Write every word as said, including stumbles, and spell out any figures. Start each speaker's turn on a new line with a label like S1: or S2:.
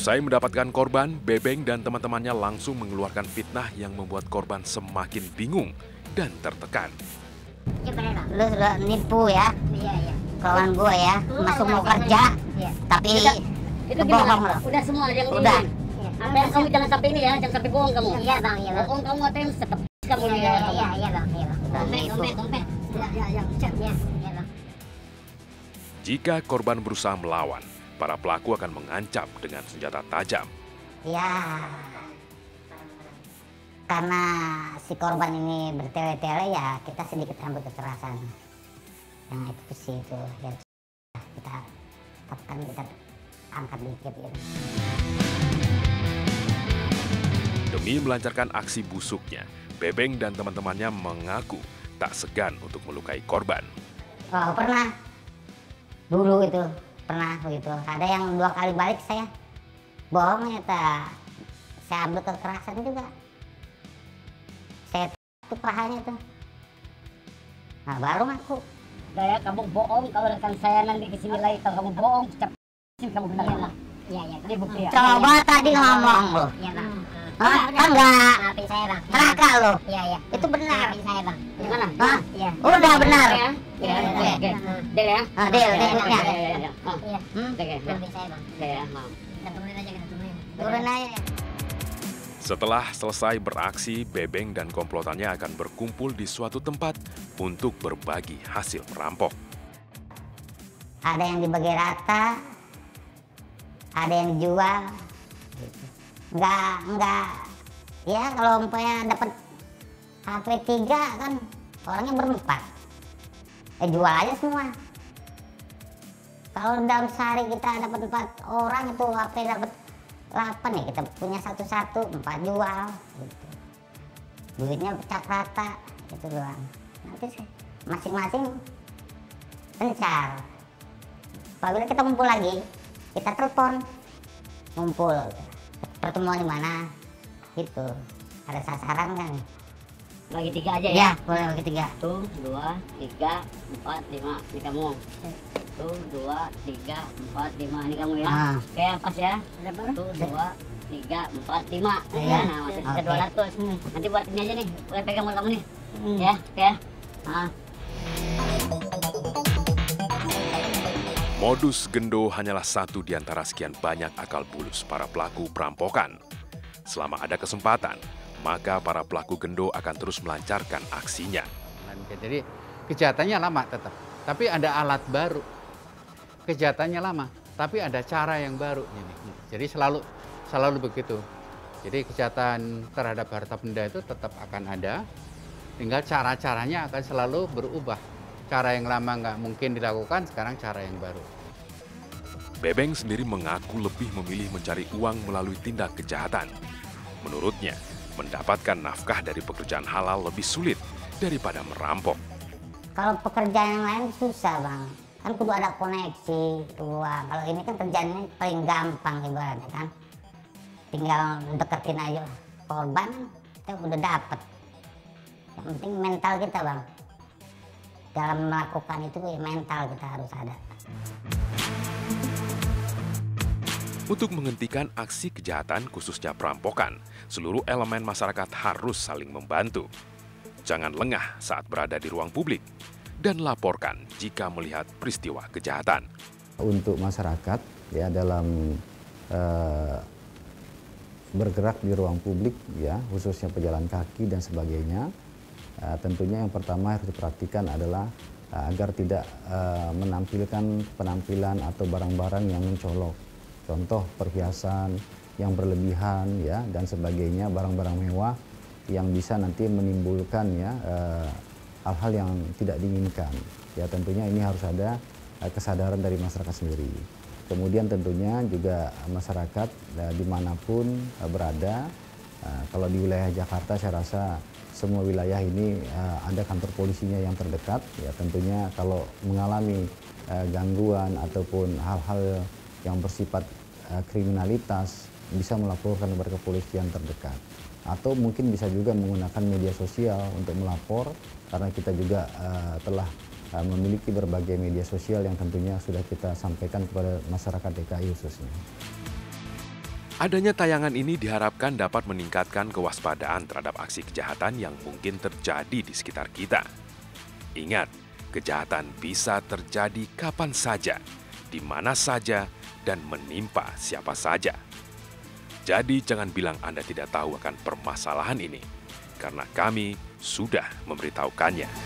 S1: Usai mendapatkan korban, Bebeng dan teman-temannya langsung mengeluarkan fitnah yang membuat korban semakin bingung dan tertekan.
S2: Lu sudah nipu ya,
S3: Iya, iya.
S2: kawan gue ya, masuk mau kerja,
S3: Iya.
S2: tapi
S3: Itu, itu
S2: bohong
S3: gimana?
S2: lo.
S3: Udah semua yang
S2: Udah.
S3: ini. Apa yang kamu jangan sampai ini ya, jangan sampai bohong kamu. Iya bang, iya bang. Bohong kamu ngatain tetap kamu
S2: Iya,
S3: ini.
S2: iya,
S3: Iya, iya bang, iya bang. Dompet,
S2: Nipu.
S3: dompet, dompet. Iya, iya, iya. Cek, iya, iya bang.
S1: Jika korban berusaha melawan, para pelaku akan mengancam dengan senjata tajam.
S2: Ya, karena si korban ini bertele-tele ya kita sedikit ambil kekerasan. Yang itu sih itu ya kita tekan, kita angkat dikit gitu.
S1: Demi melancarkan aksi busuknya, Bebeng dan teman-temannya mengaku tak segan untuk melukai korban.
S2: Oh pernah, dulu itu pernah begitu. Ada yang dua kali balik saya, bohong ya, saya ambil kekerasan juga. Saya tuh pahanya tuh. Nah baru ngaku.
S3: Udah ya, kamu bohong. Kalau rekan saya nanti kesini lagi, kalau kamu bohong, cap kamu benar ya. Iya, iya. Ini bukti ya.
S2: Coba tadi ngomong lo.
S3: Iya bang.
S2: Hah? Kan enggak.
S3: Maafin saya bang.
S2: Raka lo.
S3: Iya, iya.
S2: Itu benar.
S3: Maafin saya bang. Gimana?
S2: Hah?
S3: Iya.
S2: Udah benar.
S3: Iya, iya, iya. Oke. Del ya?
S2: Ah, deal,
S3: Iya,
S2: dealnya.
S3: iya, iya, iya. Oh.
S2: Iya. Hmm?
S3: Oke, oke.
S2: Maafin saya bang.
S3: Oke ya, maaf. Kita turunin aja, kita turunin.
S2: Turun aja.
S1: Setelah selesai beraksi, Bebeng dan komplotannya akan berkumpul di suatu tempat untuk berbagi hasil merampok.
S2: Ada yang dibagi rata, ada yang dijual. Gitu. Enggak, enggak. Ya kalau umpamanya dapat H P tiga kan orangnya berempat. Eh jual aja semua. Kalau dalam sehari kita dapat empat orang itu H P dapat delapan ya, kita punya satu-satu, empat jual. Gitu. Duitnya pecah rata, itu doang. Nanti masing-masing pencar. Apabila kita kumpul lagi, kita telepon, ngumpul, pertemuan di mana, gitu. Ada sasaran kan?
S3: Bagi tiga aja ya?
S2: Ya, boleh bagi tiga.
S3: Satu, dua, tiga, empat, lima. Ini kamu. Satu, dua, tiga, empat, lima. Ini kamu ya?
S2: Ah.
S3: Oke, pas ya? Satu, dua, tiga, empat, lima.
S2: Iya.
S3: Nah, masih sisa
S2: Oke.
S3: dua ratus.
S2: Hmm.
S3: Nanti buat ini aja nih. Boleh pegang buat kamu nih.
S2: Hmm.
S3: Ya, oke ya? Ah.
S1: Modus gendo hanyalah satu di antara sekian banyak akal bulus para pelaku perampokan. Selama ada kesempatan, maka para pelaku gendo akan terus melancarkan aksinya.
S4: Jadi kejahatannya lama tetap, tapi ada alat baru. Kejahatannya lama, tapi ada cara yang baru. Jadi selalu selalu begitu. Jadi kejahatan terhadap harta benda itu tetap akan ada, tinggal cara-caranya akan selalu berubah. Cara yang lama nggak mungkin dilakukan, sekarang cara yang baru.
S1: Bebeng sendiri mengaku lebih memilih mencari uang melalui tindak kejahatan. Menurutnya, mendapatkan nafkah dari pekerjaan halal lebih sulit daripada merampok.
S2: Kalau pekerjaan yang lain susah bang, kan kudu ada koneksi uang. Kalau ini kan kerjaannya paling gampang ibaratnya kan, tinggal deketin aja korban, kita udah dapet. Yang penting mental kita bang, dalam melakukan itu ya mental kita harus ada.
S1: Untuk menghentikan aksi kejahatan khususnya perampokan, seluruh elemen masyarakat harus saling membantu. Jangan lengah saat berada di ruang publik dan laporkan jika melihat peristiwa kejahatan.
S5: Untuk masyarakat ya dalam eh, bergerak di ruang publik ya khususnya pejalan kaki dan sebagainya, eh, tentunya yang pertama harus diperhatikan adalah eh, agar tidak eh, menampilkan penampilan atau barang-barang yang mencolok. Contoh perhiasan yang berlebihan ya dan sebagainya, barang-barang mewah yang bisa nanti menimbulkan ya hal-hal eh, yang tidak diinginkan. Ya tentunya ini harus ada eh, kesadaran dari masyarakat sendiri. Kemudian tentunya juga masyarakat eh, dimanapun eh, berada, eh, kalau di wilayah Jakarta saya rasa semua wilayah ini eh, ada kantor polisinya yang terdekat. Ya tentunya kalau mengalami eh, gangguan ataupun hal-hal yang bersifat uh, kriminalitas bisa melaporkan kepada kepolisian terdekat, atau mungkin bisa juga menggunakan media sosial untuk melapor, karena kita juga uh, telah uh, memiliki berbagai media sosial yang tentunya sudah kita sampaikan kepada masyarakat D K I khususnya.
S1: Adanya tayangan ini diharapkan dapat meningkatkan kewaspadaan terhadap aksi kejahatan yang mungkin terjadi di sekitar kita. Ingat, kejahatan bisa terjadi kapan saja, di mana saja, dan menimpa siapa saja. Jadi jangan bilang Anda tidak tahu akan permasalahan ini, karena kami sudah memberitahukannya.